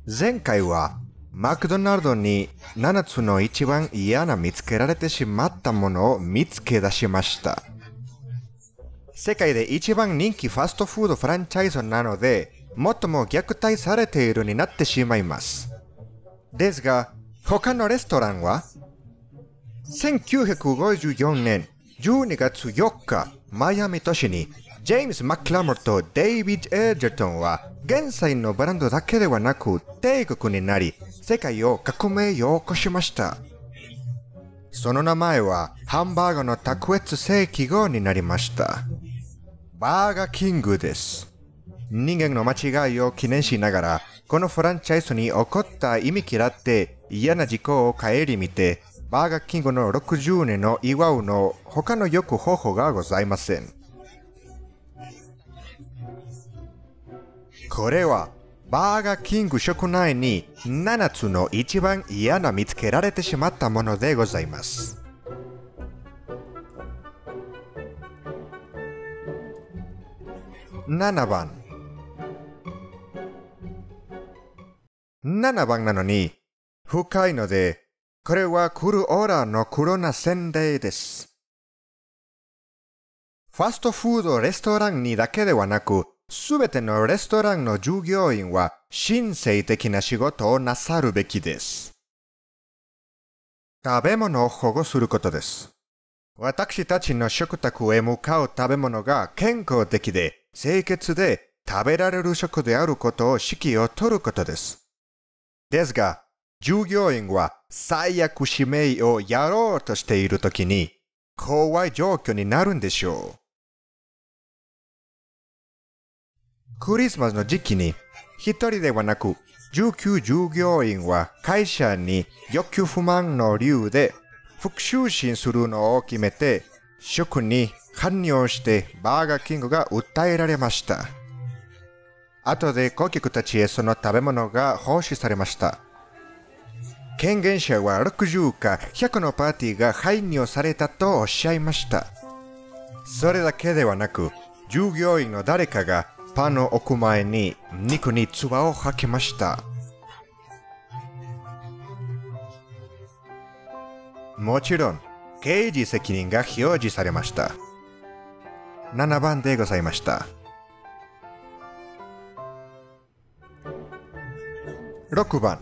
前回はマクドナルドに7つの一番嫌な見つけられてしまったものを見つけ出しました。世界で一番人気ファストフードフランチャイズなので、最も虐待されているになってしまいます。ですが、他のレストランは1954年12月4日、マイアミ都市にジェームス・マクラモーとデイビッド・エージェトンは現在のブランドだけではなく帝国になり、世界を革命を起こしました。その名前はハンバーガーの卓越性記号になりました。バーガーキングです。人間の間違いを記念しながら、このフランチャイズに起こった意味嫌って嫌な事故を顧みて、バーガーキングの60年を祝うの他の良く方法がございません。これはバーガーキング食内に7つの一番嫌な見つけられてしまったものでございます。7番なのに深いので、これはクルオラの黒な洗礼です。ファストフードレストランにだけではなく、すべてのレストランの従業員は神聖的な仕事をなさるべきです。食べ物を保護することです。私たちの食卓へ向かう食べ物が健康的で清潔で食べられる食であることを指揮を取ることです。ですが、従業員は最悪使命をやろうとしているときに怖い状況になるんでしょう。クリスマスの時期に一人ではなく19従業員は会社に欲求不満の理由で復讐心するのを決めて食に反応してバーガーキングが訴えられました。後で顧客たちへその食べ物が奉仕されました。権限者は60か100のパーティーが排入されたとおっしゃいました。それだけではなく、従業員の誰かがパンを置く前に肉に唾を吐きました。もちろん、刑事責任が表示されました。7番でございました。6番。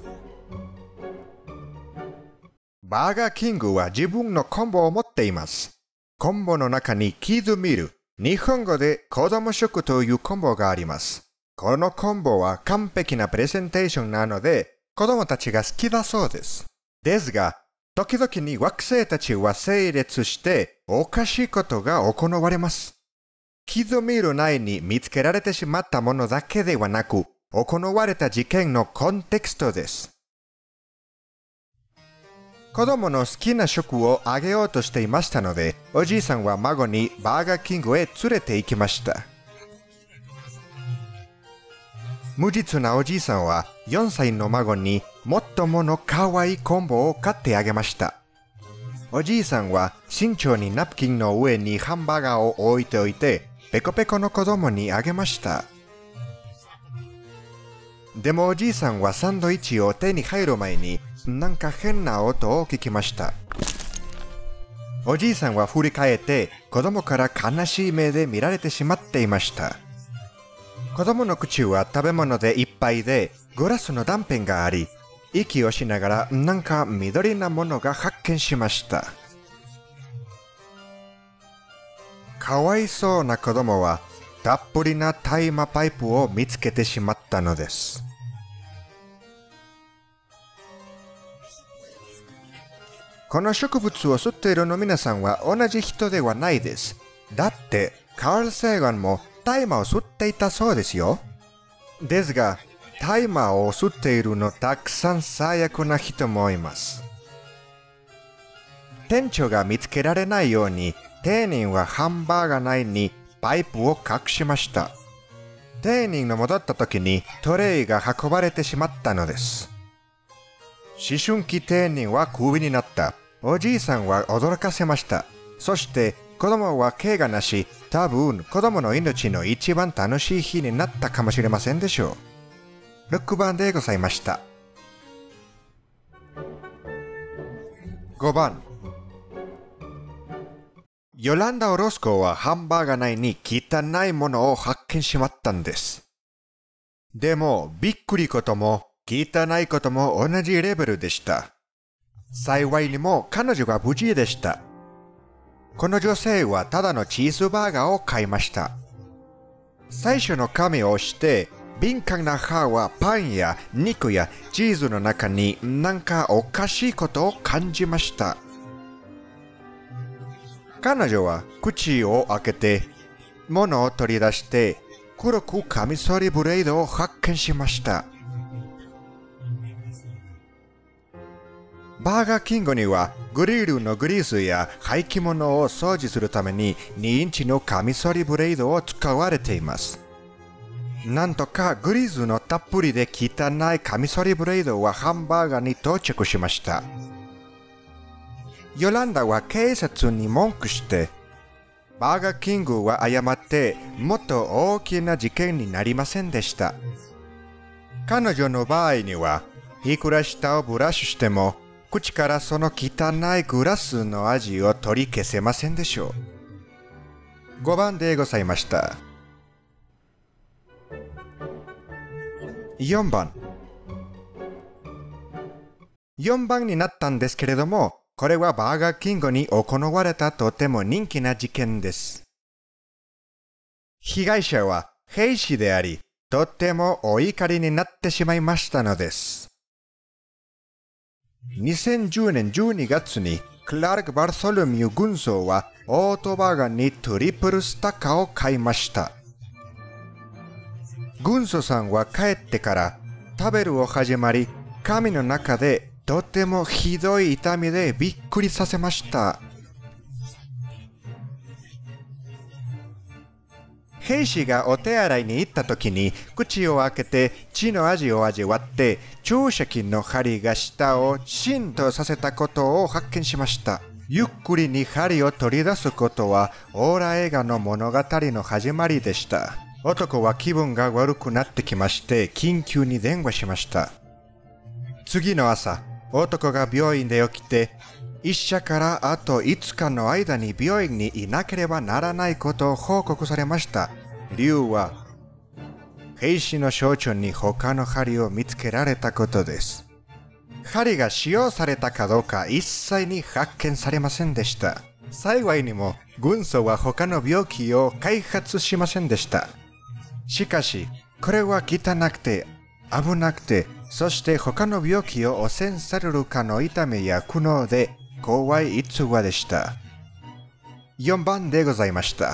バーガーキングは自分のコンボを持っています。コンボの中にキッズミル、日本語で子供食というコンボがあります。このコンボは完璧なプレゼンテーションなので、子供たちが好きだそうです。ですが、時々に惑星たちは整列しておかしいことが行われます。キッズミル内に見つけられてしまったものだけではなく、行われた事件のコンテクストです。子供の好きな食をあげようとしていましたので、おじいさんは孫にバーガーキングへ連れて行きました。無実なおじいさんは4歳の孫に最もの可愛いコンボを買ってあげました。おじいさんは慎重にナプキンの上にハンバーガーを置いておいて、ペコペコの子供にあげました。でもおじいさんはサンドイッチを手に入る前になんか変な音を聞きました。おじいさんは振り返って子供から悲しい目で見られてしまっていました。子供の口は食べ物でいっぱいでグラスの断片があり、息をしながらなんか緑なものが発見しました。かわいそうな子供はたっぷりな大麻パイプを見つけてしまったのです。この植物を吸っているの皆さんは同じ人ではないです。だってカール・セーガンも大麻を吸っていたそうですよ。ですが、大麻を吸っているのたくさん最悪な人もいます。店長が見つけられないように、店員はハンバーガー内にパイプを隠しました。店員の戻った時にトレイが運ばれてしまったのです。思春期店員はクビになった。おじいさんは驚かせました。そして子供は怪我なし、多分子供の命の一番楽しい日になったかもしれませんでしょう。 6番でございました。5番。ヨランダ・オロスコはハンバーガー内に汚いものを発見しまったんです。でも、びっくりことも汚いことも同じレベルでした。幸いにも彼女が無事でした。この女性はただのチーズバーガーを買いました。最初の紙を押して、敏感な歯はパンや肉やチーズの中になんかおかしいことを感じました。彼女は口を開けて、物を取り出して、黒くカミソリブレードを発見しました。バーガーキングにはグリルのグリースや廃棄物を掃除するために2インチのカミソリブレードを使われています。なんとかグリースのたっぷりで汚いカミソリブレードはハンバーガーに到着しました。ヨランダは警察に文句して、バーガーキングは誤ってもっと大きな事件になりませんでした。彼女の場合には、いくら舌をブラシしても、口からその汚いグラスの味を取り消せませんでしょう。5番でございました。4番。4番になったんですけれども、これはバーガーキングに行われたとても人気な事件です。被害者は兵士であり、とてもお怒りになってしまいましたのです。2010年12月にクラーク・バルソルミュ軍曹はオートバーガーにトリプルスタッカーを買いました。軍曹さんは帰ってから食べるを始まり、髪の中でとてもひどい痛みでびっくりさせました。兵士がお手洗いに行った時に口を開けて血の味を味わって注射器の針が舌を浸透させたことを発見しました。ゆっくりに針を取り出すことはオーラ映画の物語の始まりでした。男は気分が悪くなってきまして緊急に電話しました。次の朝、男が病院で起きて医者からあと5日の間に病院にいなければならないことを報告されました。理由は、兵士の小腸に他の針を見つけられたことです。針が使用されたかどうか一切に発見されませんでした。幸いにも、軍曹は他の病気を開発しませんでした。しかし、これは汚くて、危なくて、そして他の病気を汚染されるかの痛みや苦悩で、怖い逸話でした。4番でございました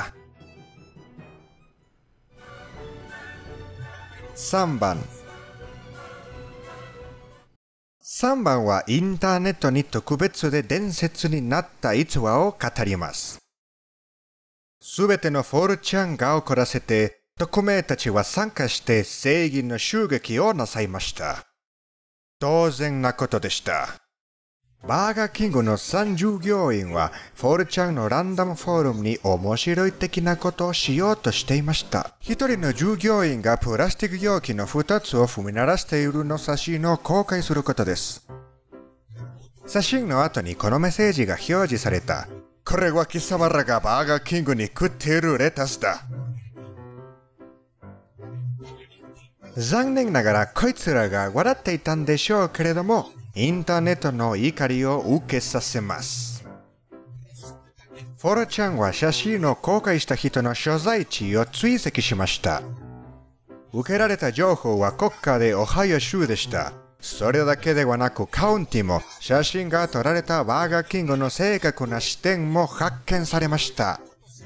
。3番。3番はインターネットに特別で伝説になった逸話を語ります。すべてのフォルチャンが怒らせて、匿名たちは参加して正義の襲撃をなさいました。当然なことでした。バーガーキングの3従業員はフォルチャンのランダムフォーラムに面白い的なことをしようとしていました。一人の従業員がプラスチック容器の2つを踏み鳴らしているの写真を公開することです。写真の後にこのメッセージが表示された。これは貴様らがバーガーキングに食っているレタスだ。残念ながらこいつらが笑っていたんでしょうけれども、インターネットの怒りを受けさせます。フォロちゃんは写真を公開した人の所在地を追跡しました。受けられた情報は国家でオハイオ州でした。それだけではなくカウンティも写真が撮られたバーガーキングの正確な視点も発見されました。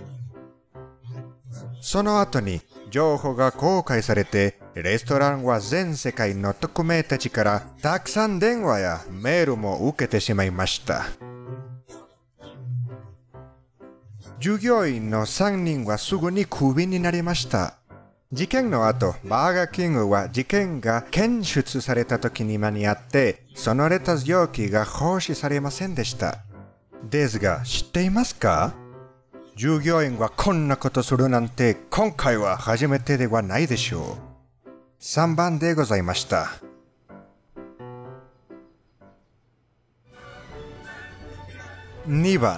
その後に情報が公開されて、レストランは全世界の匿名たちからたくさん電話やメールも受けてしまいました。従業員の3人はすぐにクビになりました。事件の後、バーガーキングは事件が検出された時に間に合って、そのレタス容器が放置されませんでした。ですが、知っていますか？従業員はこんなことするなんて今回は初めてではないでしょう。 3番でございました。2番。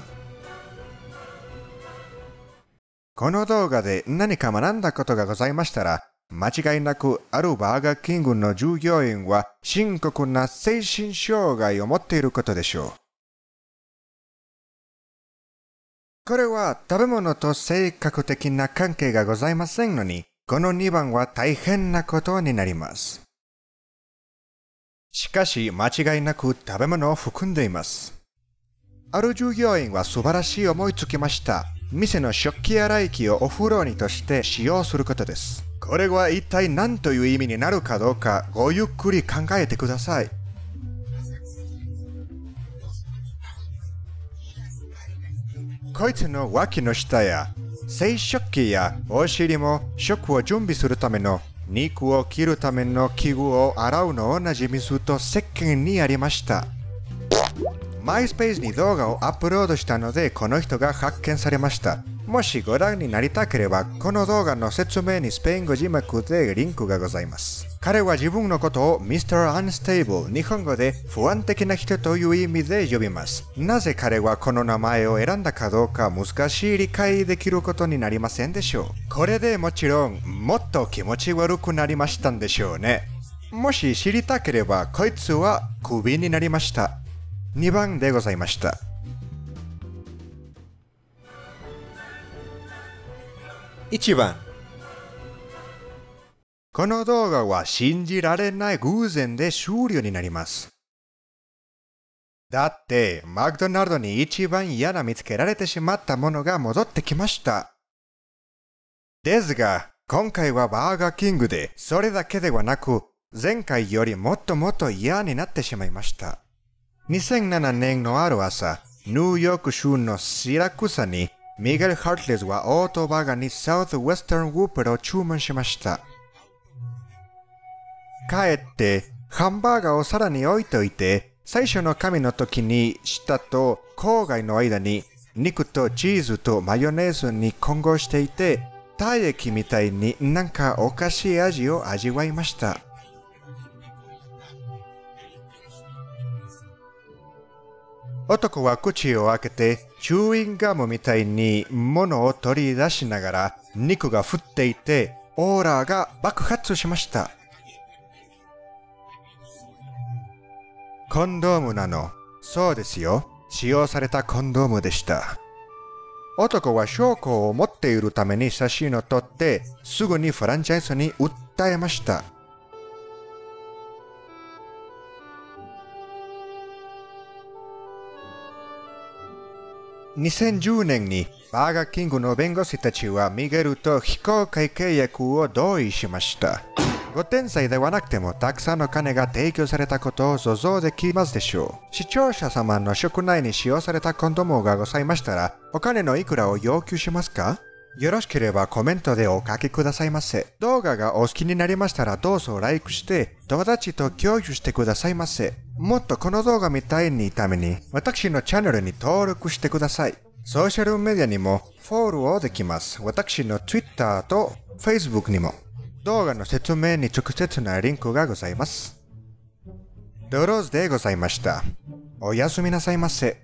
この動画で何か学んだことがございましたら、間違いなくあるバーガーキングの従業員は深刻な精神障害を持っていることでしょう。これは食べ物と性格的な関係がございませんのに、この2番は大変なことになります。しかし間違いなく食べ物を含んでいます。ある従業員は素晴らしい思いつきました。店の食器洗い機をお風呂にとして使用することです。これは一体何という意味になるかどうかごゆっくり考えてください。こいつの脇の下や生殖器やお尻も食を準備するための肉を切るための器具を洗うの同じ水と石鹸にありました。マイスペースに動画をアップロードしたのでこの人が発見されました。もしご覧になりたければこの動画の説明にスペイン語字幕でリンクがございます。彼は自分のことを Mr. Unstable、日本語で不安的な人という意味で呼びます。なぜ彼はこの名前を選んだかどうか難しい理解できることになりませんでしょう。これでもちろんもっと気持ち悪くなりましたんでしょうね。もし知りたければこいつはクビになりました。2番でございました。1番。この動画は信じられない偶然で終了になります。だって、マクドナルドに一番嫌な見つけられてしまったものが戻ってきました。ですが、今回はバーガーキングで、それだけではなく、前回よりもっともっと嫌になってしまいました。2007年のある朝、ニューヨーク州のシラクサに、ミゲル・ハートレスはオートバーガーにサウスウェスタンウープルを注文しました。帰って、ハンバーガーをさらに置いといて、最初の紙の時に舌と口外の間に肉とチーズとマヨネーズに混合していて、体液みたいになんかおかしい味を味わいました。男は口を開けて、チューインガムみたいに物を取り出しながら肉が降っていて、オーラが爆発しました。コンドームなの。そうですよ。使用されたコンドームでした。男は証拠を持っているために写真を撮って、すぐにフランチャイズに訴えました。2010年にバーガーキングの弁護士たちはミゲルと非公開契約を同意しました。ご天才ではなくてもたくさんの金が提供されたことを想像できますでしょう。視聴者様の食内に使用されたコンドームがございましたら、お金のいくらを要求しますか？よろしければコメントでお書きくださいませ。動画がお好きになりましたらどうぞライクして友達と共有してくださいませ。もっとこの動画みたいにために私のチャンネルに登録してください。ソーシャルメディアにもフォローできます。私の Twitter と Facebook にも。動画の説明に直接なリンクがございます。ドローズでございました。おやすみなさいませ。